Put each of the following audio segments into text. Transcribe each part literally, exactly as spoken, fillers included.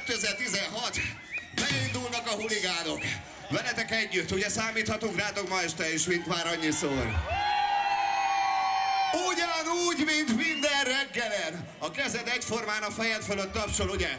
kétezer-tizenhat, beindulnak a huligánok. Veletek együtt, ugye számíthatunk rátok ma este is, mint már annyiszor. Ugyanúgy, mint minden reggelen. A kezed egyformán a fejed fölött tapsol, ugye?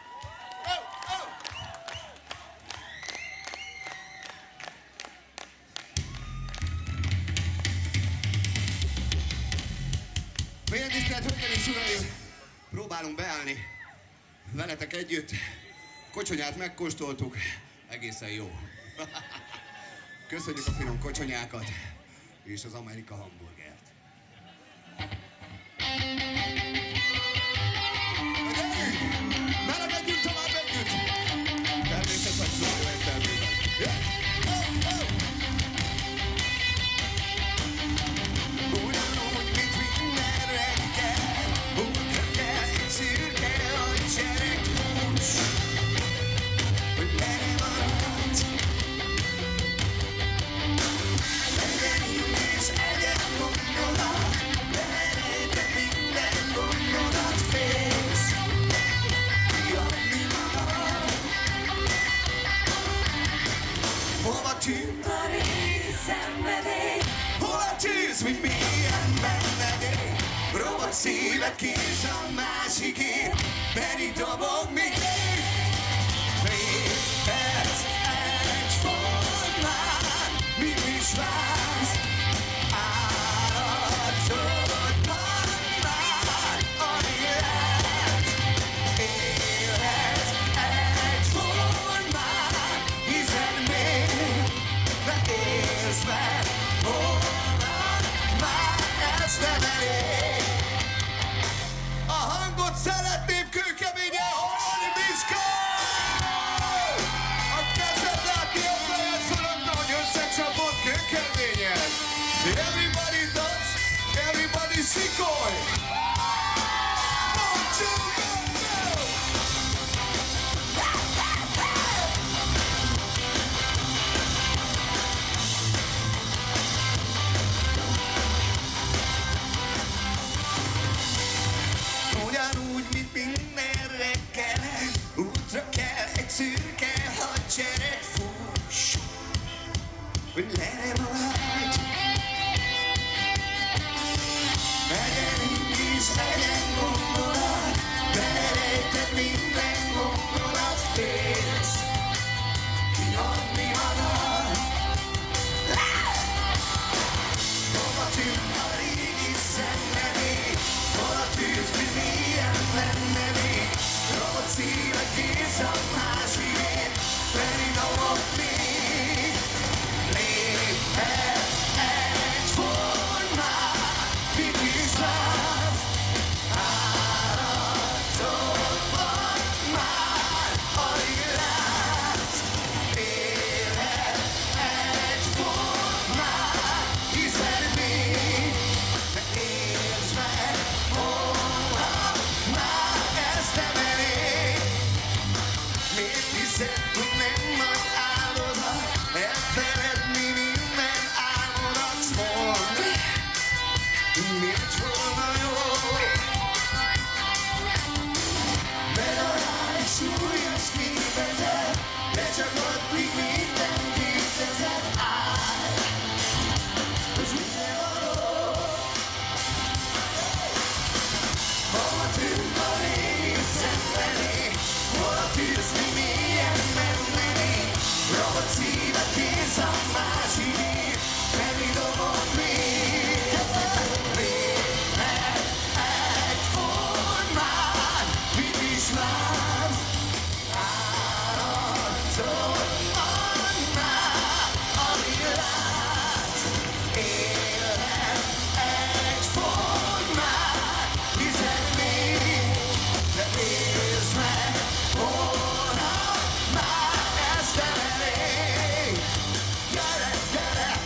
Milyen tisztelt hölgyeim és uraim, próbálunk beállni veletek együtt. Kocsonyát megkóstoltuk, egészen jó. Köszönjük a finom kocsonyákat és az Amerika hamburgert. Melegedjünk tovább együtt! Természetesen szóló értelmében. Yeah. Oh, oh. Ugyanúgy, mint minden reggel, útra kell egy szürke hadsereg fuss, hogy bele maradj. Legyen és legyen gondolat, belerejtett minden gondolat, félsz kiadni magad. Hova tűnt a régi szenvedély? Hol a tűz, mint milyen bennedély? Robot szíved kés a másikért, pedig dobog még ég. Létez egyformán, mit is vársz? Áradtod már, alig lehet. Élhetsz egyformán, hiszen még ne értsd meg, holnap már ez nem elég. A hangot szeretném kőkeményen hallani, Miska! A kezed látni a fejed fölött, ahogy összecsapott kőkeményen. Everybody dance, everybody sikolj! One, two, go, go! Ugyanúgy, mint minden reggel, útra kell egy szürke hadsereg fuss, hogy le ne maradj. Legyen is, legyen gondolat, belerejtett minden gondolat, félsz kiadni magad. Hova tűnt a régi szenvedély? Hol a tűz, mi milyen lenne még? Robot szíved kész a másikért, pedig dobog még. Létez egyformán, mit is vársz? Áradtod vagy már, alig látsz. Élhetsz egyformán, hiszen még ne értsd meg, holnap már ez nem elég. Miért hiszed, hogy nem nagy áldozat elfeledni minden álmodat? Mondd, miért volna jó? Bedarál egy súlyos képezet, de csak addig minden kétezet áll, hogy minden való. Hova tűnt a régi szenvedély? Hol a tűz, mi milyen mennenék? Robot szíved kész a másikért, pedig dobog még. Létez egyformán, mit is vársz? Áradtod annál, alig látsz. Élhetsz egyformán, hiszen még ne értsd meg, holnap már ez nem elég. Gyere, gyere!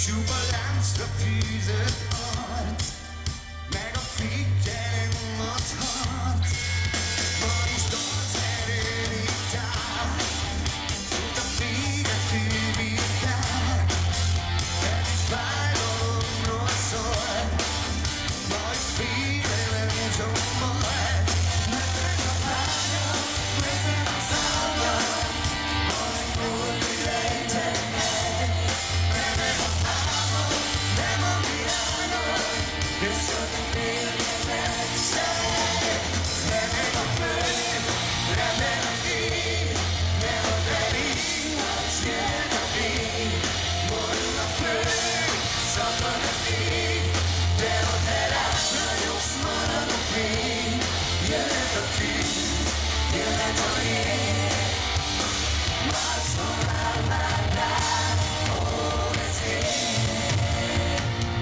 Csupa láncra fűzött arc, meg a figyelem adhat. Ma is az erőn itt áll, fut a végetű vitán, ez is fájdalomról szól, ma is félelem csombol. Neked a lánya, veszem a számja, majd volt, hogy rejtek meg. Remek a álmod, nem a világod, visszatérhetek se. Remek a föld, remek az ég, de a terín, jöhet a fény. Borul a föld, szakad az ég, de a te rád ragyogsz, maradok még. Jöhet a tűz, jöhet a jég, mászol áll már rád, ó, de szép.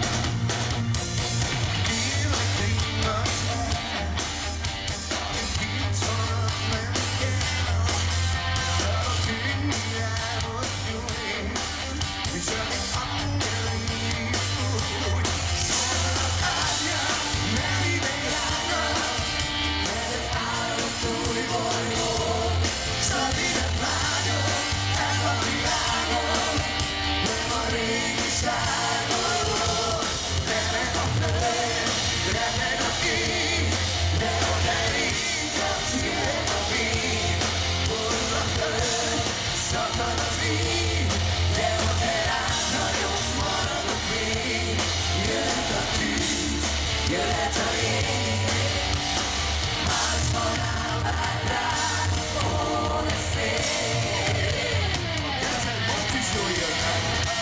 Kérlek, ringass el, amint kicsonat nem kell, szabad tűnni, elmozdulni, és amint angeli úgy. Szól az árnya, nem ide járna, ez egy álom túli bolygó. Szabidet vágyok, ez a világom, nem a régi sárgoló. Remeg a föld, remeg az ég, de a terítatsz, jöhet a víz. Borul a föld, szakad az ég, de a te rád ragyogsz, maradok még. Jöhet a tűz, jöhet a jég, mászban áll már rád, ó, de szép. A kezed most is jól jönnek.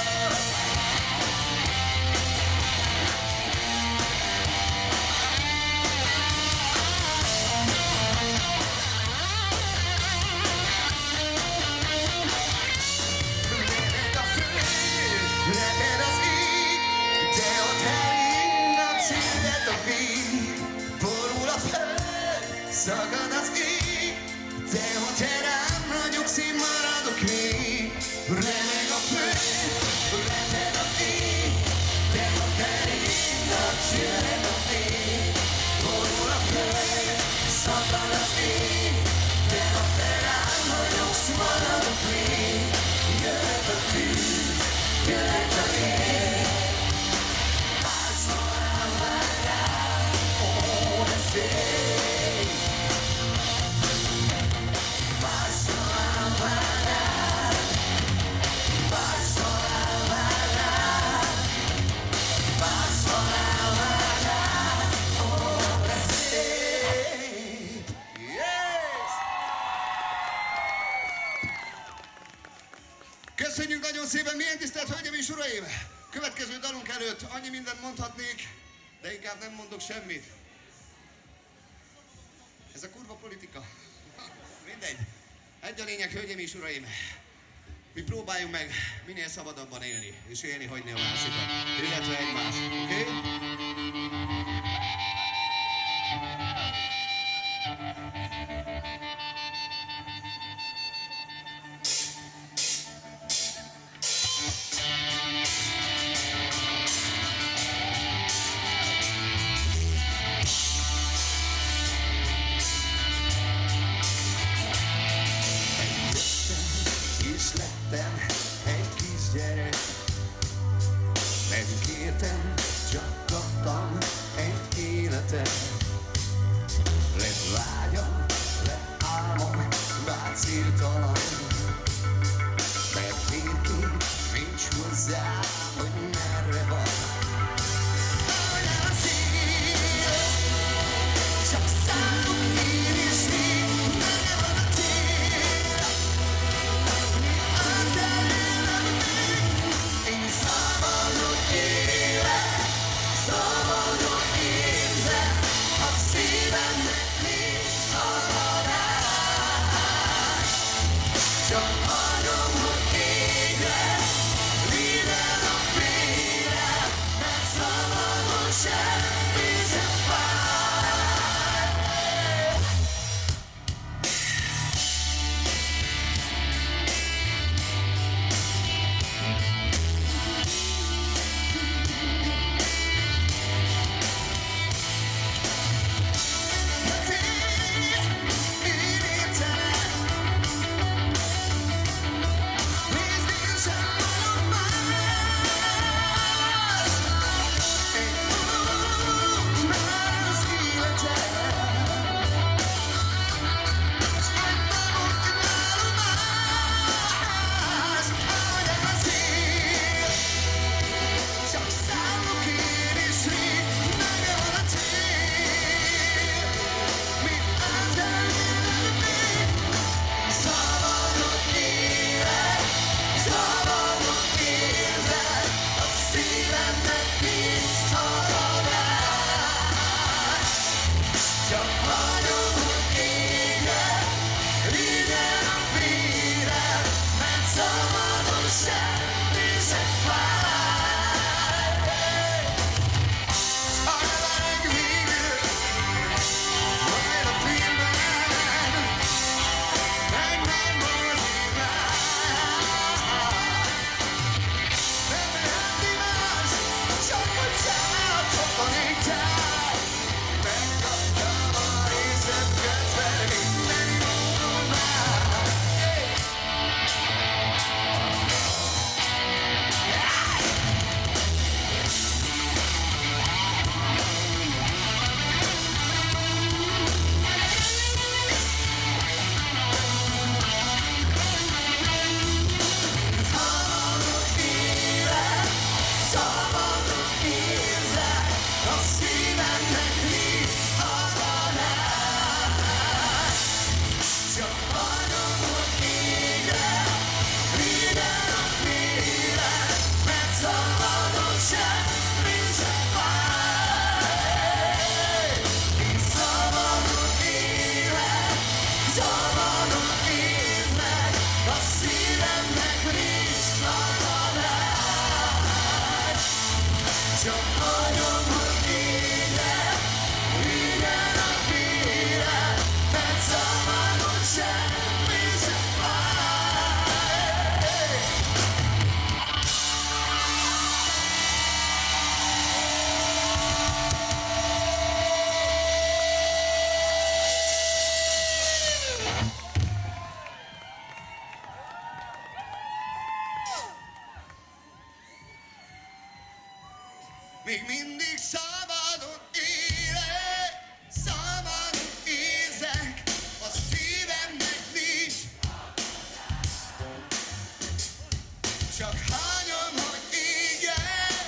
Remeg a föld, remeg az ég, de a terítatsz, jöhet a víz. Borul a föld, szakad az ég, de ha te rám ragyogsz, én maradok még. Remeg a föld, remeg az ég, de ha terítatsz, jöhet a víz. Borul a föld, szakad az ég, de ha te rám ragyogsz, maradok még. Jöhet a tűz, jöhet a jég, mászol áll már rád, ó, de szép. Mászol áll már rád, mászol áll már rád, mászol áll már rád, ó, de szép. Yes! Köszönjük nagyon szépen, milyen tisztelt hölgyeim és uraim! Következő dalunk előtt annyi mindent mondhatnék, de inkább nem mondok semmit. Ez a kurva politika. Mindegy. Egy a lényeg, hölgyeim és uraim. Mi próbáljunk meg minél szabadabban élni, és élni hagyni a másikat, illetve egymást, oké? Okay? És lettem egy kisgyerek, pedig értem, csak kaptam egy életet. Lett vágyam, lett álmom, bár céltalan, mert végig nincs hozzá, hogy merre van. Olyan szél, csak számom én is még, nekem az a cél. Én szabadon élek. még mindig szabadon élek, szabadon érzek, a szívemnek nincs. Csak hányom, hogy égek.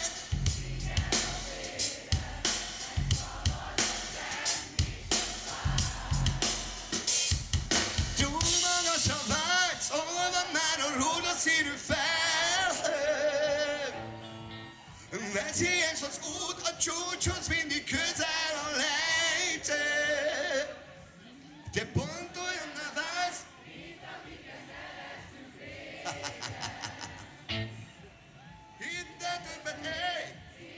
Túl magas a vágy, hol van már a rózsaszínű felhő? Veszélyes az út, a csúcshoz mindig közel a lejtő. Te pont olyanná válsz, mint amiket neveztünk rég. Hidd el többet, hey!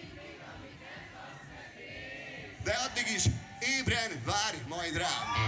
De addig is ébren várj majd rám.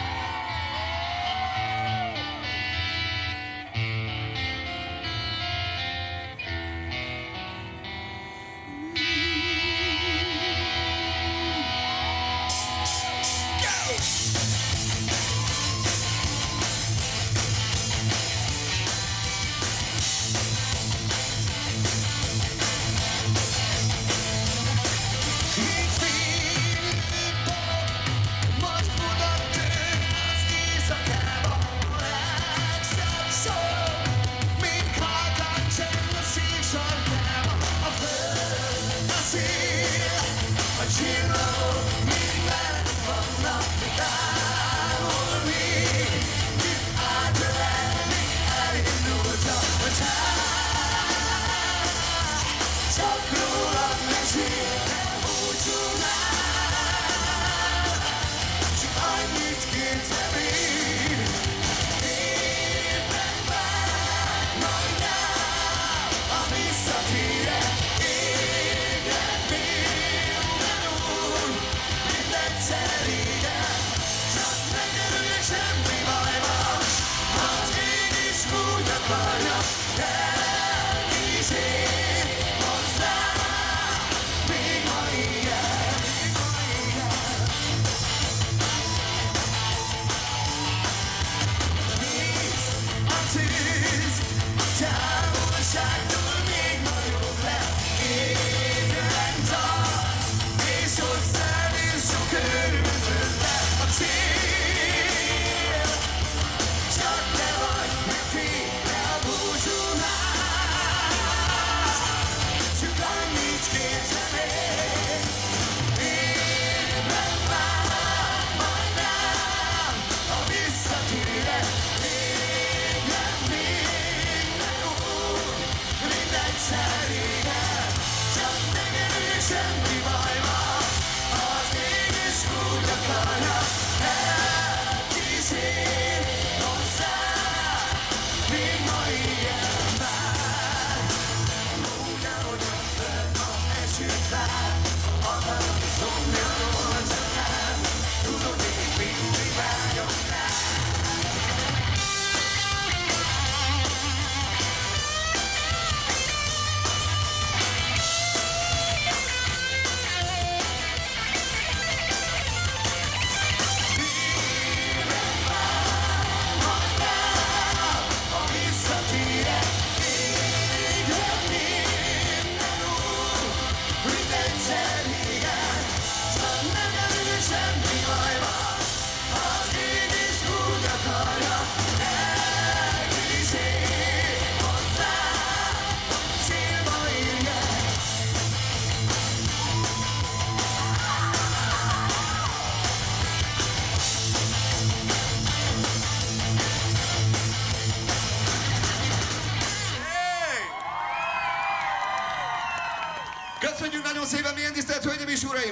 Köszönjük nagyon szépen, milyen tisztelt hölgyeim és uraim!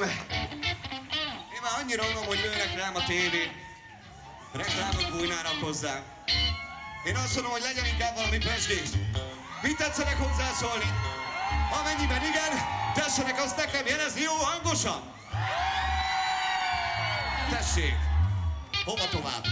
Én már annyira unom, hogy lőnek rám a tévé. Reklámok bújnának hozzá. Én azt mondom, hogy legyen inkább valami pesgés. Mit tetszenek hozzászólni? Amennyiben igen, tessenek azt nekem jelezni jó hangosan! Tessék! Hova tovább?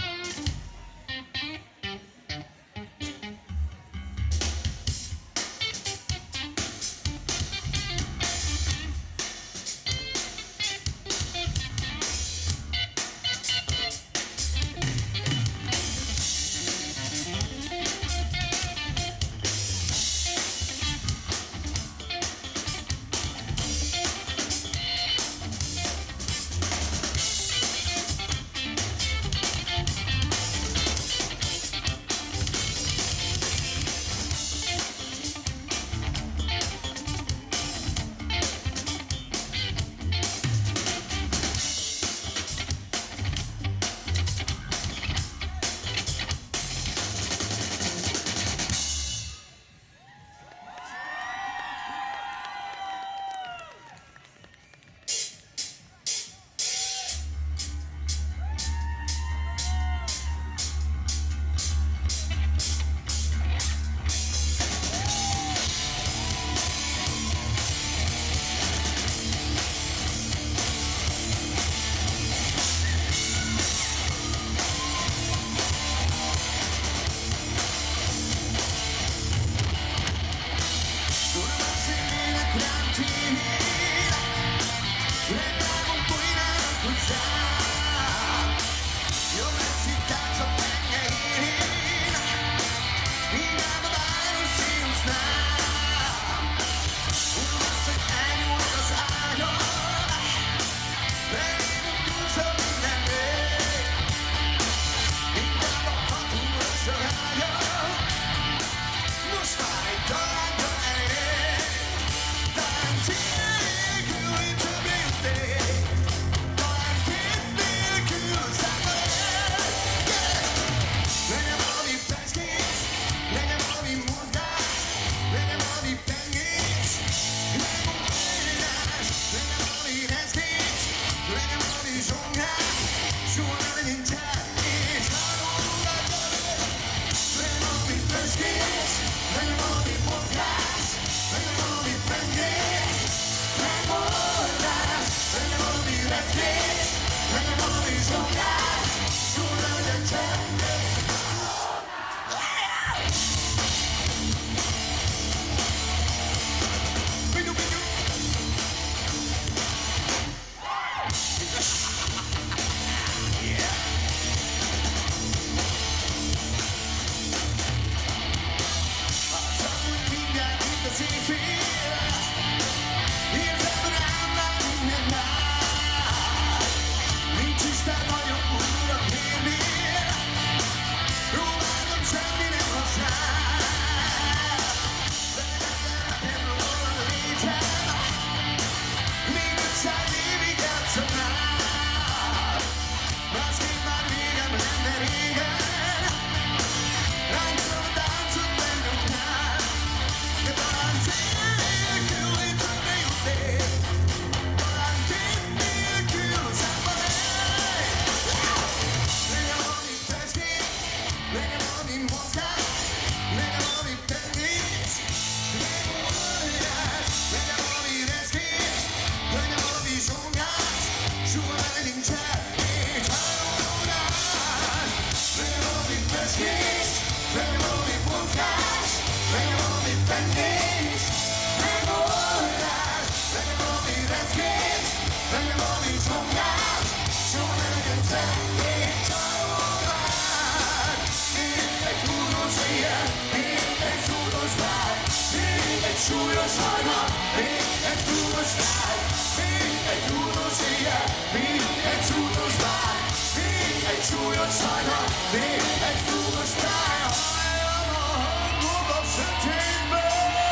súlyos hajnal, még egy túlos táj, még egy túlos éjjel, még egy súlyos bár, még egy súlyos hajnal, még egy túlos táj, halljam a hangod a sötétben.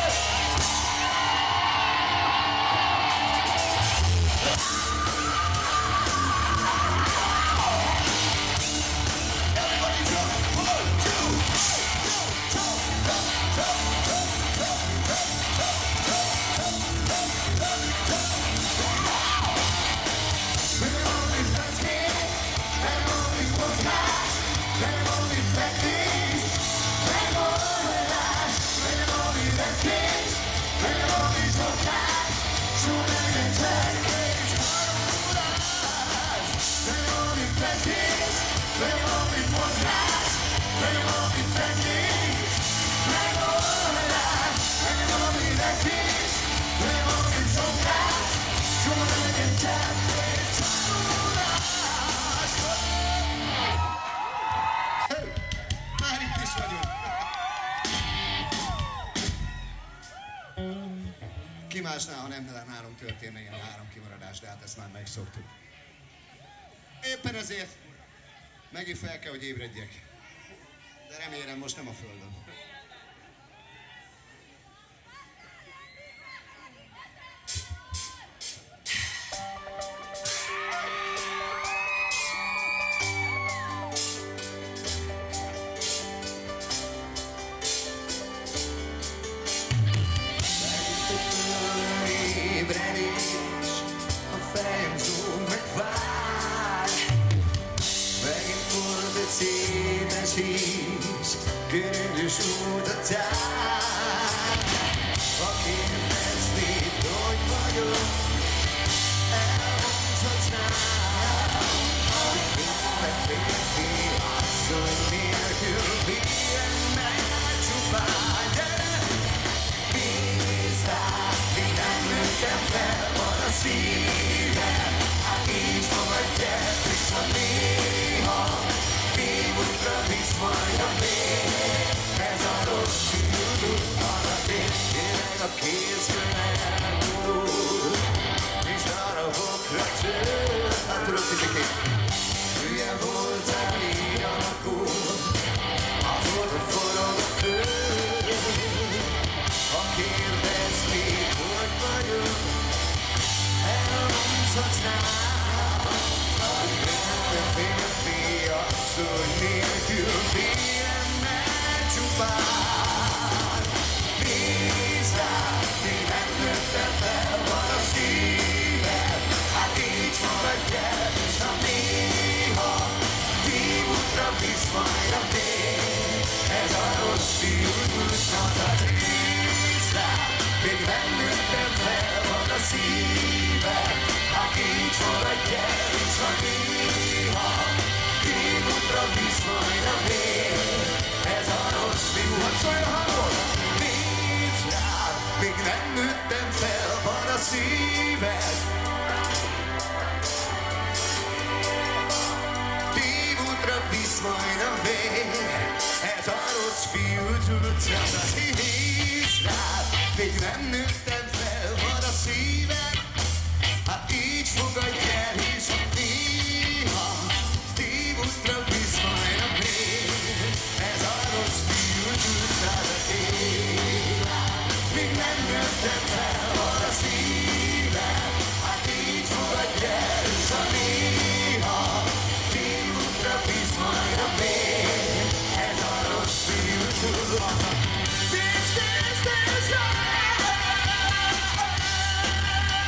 Ki másnál, ha nem nálunk történne ilyen három kimaradás, de hát ezt már megszoktuk. Éppen ezért megint fel kell, hogy ébredjek. De remélem most nem a földön. Göröngyös út a tár, aki veszni, hogy vagyok, elmondhatnám, hogy minden férfi asszony nélkül milyen meg csupán, de bízz rá, még nem nőttem fel, van a szívem, hát így fogadj el, és ha néha bíbútra visz majd a vér. Ez a rossz szívút, annak én tényleg a kézből elmúl, és darabokra tör. Hát tudod, figyelj, hülye voltál, így alakul, azóta forog a föld. Ha kérdezni, hogy vagyok, elmondhatnám, hogy minden férfi asszony nélkül milyen meg csupán. Bízz rá, még nem nőttem fel, van a szíved, hát így fogadj el, és ha néha tímútra visz majd a vér. Ez a rossz fiút útnak, bízz rá, még nem nőttem fel, van a szíved, hát így fogadj el, és ha néha tímútra visz majd a vér. Ez a rossz fiú, hogy szólj a hangod! Bízz rád, még nem nőttem fel, van a szíved. Tímútra visz majd a vér. Ez a rossz fiú, tudja, bízz rád, még nem nőttem fel, van a szíved. Hát így fogadj el, és ha néha tímútra visz majd a vér. Ez a rossz fiú, tudja, még nem nőttem fel, van a szíved. Hát így fogadj el, és ha néha tímútra visz majd a vér. Ez a rossz fiú, tudja. This, this, this,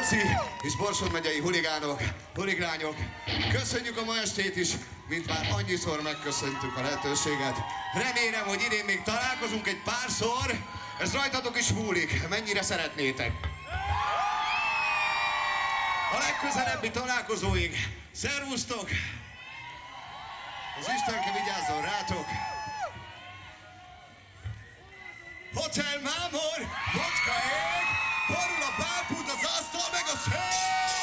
Laci és Borsod megyei huligánok, huligrányok, köszönjük a ma estét is, mint már annyiszor megköszöntük a lehetőséget. Remélem, hogy idén még találkozunk egy párszor, ez rajtatok is múlik, mennyire szeretnétek. A legközelebbi találkozóig, szervusztok! Az Istenke vigyázzon rátok! Hotel Mámor, vodka ég, borul a bálpult, az asztal, meg a szél!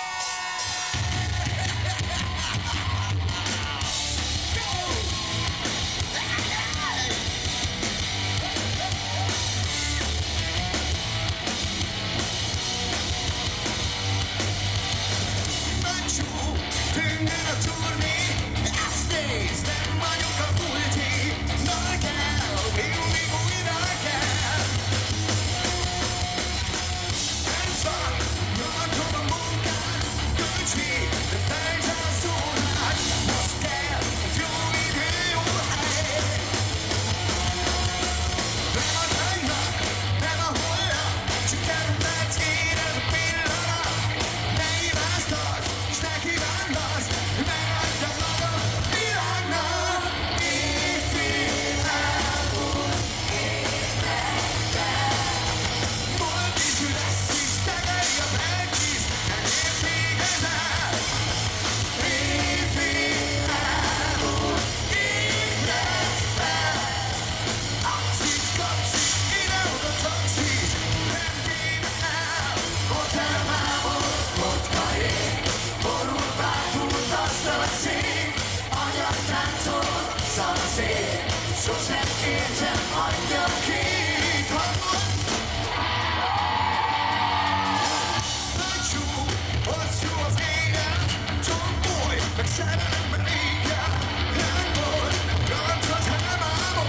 Sosem értem angyalként, nagy csúk, hosszú az élet, tomboly, meg szerelemben éjjel, lángol, ranthat hámámon.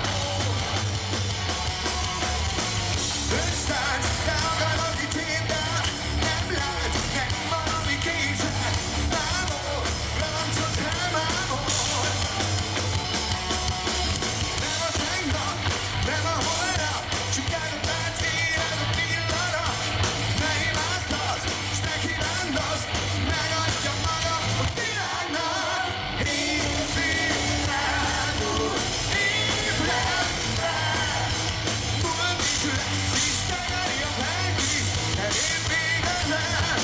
Össztánc, rágalak ítéltel, nem lát, nem valami kétszer, lángol, ranthat hámámon. Nem a holnap, csak előtt éled a pillanat. Ne imádkozz, s ne kívándasz, megadja maga a világnak. Évvilágú, ébredj fel, múlt is lesz, és tegeli a penki, de épp végetlen.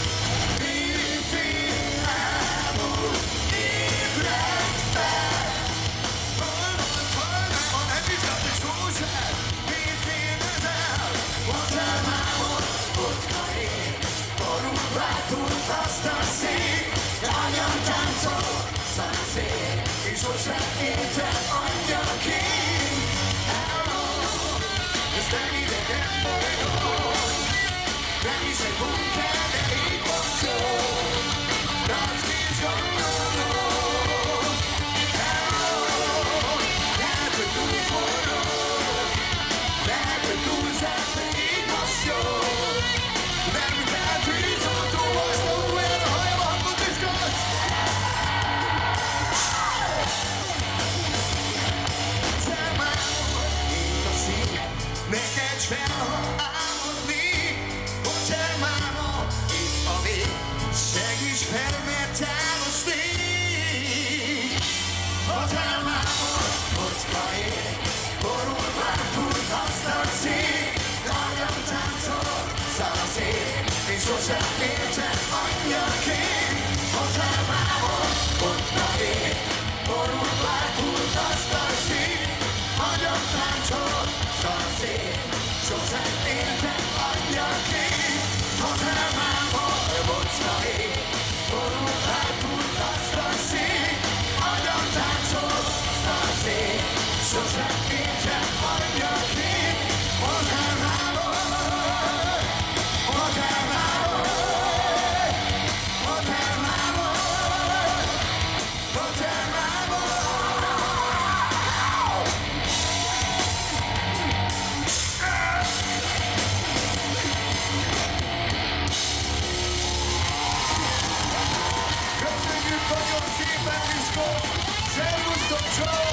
Évvilágú, ébredj fel, hol volt, hol nem, ha nem vizsgált egy szószer, mit félnezel? Hotel Mámor, vodka ég, borul bápult azt a szék, anyam táncol, szanaszék, és sosem értem angyalként. Hello, ez nem idegen boldog, nem is egy bunker, de így bocsol, racz kis gondolom. Hello, lehet, hogy túl forró, lehet, hogy túlzás, de így most jó. Nem kell tűzoltó, azt mondom, olyan a hajam, akkor tüzsgálsz. Te már itt a szív, neked s fel, ha álmodni. Hotel Mámor, itt a vég, segíts fel, mert távozni. Hotel Mámor, vodka ég, borul bápult azt a szék, anyam táncol, szanaszék, és sosem értem angyalként. Hotel Mámor, vodka ég, borul bápult azt a szék, anyam táncol, szanaszék, sosem értem angyalként. Hotel Mámor, vodka ég, borul bápult azt a szék, anyam táncol, szanaszék, sosem értem angyalként. Hotel Mámor, Hotel Mámor, Hotel Mámor, Hotel Mámor. Köszönjük nagyon szépen, Miskolc! Szervusztok, csaj!